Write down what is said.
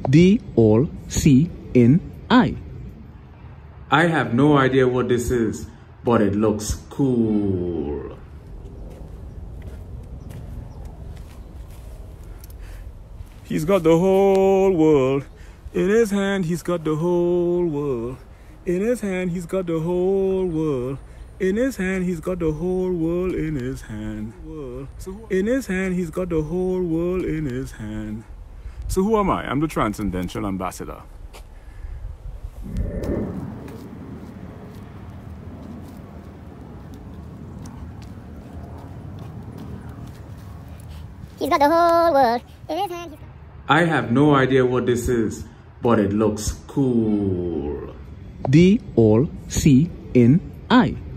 D all C in I. I have no idea what this is, but it looks cool. He's got the whole world in his hand. He's got the whole world in his hand. He's got the whole world in his hand. He's got the whole world in his hand. In his hand, he's got the whole world in his hand. So who am I? I'm the Transcendental Ambassador. He's got the whole world in his hand. I have no idea what this is, but it looks cool. D all C in I.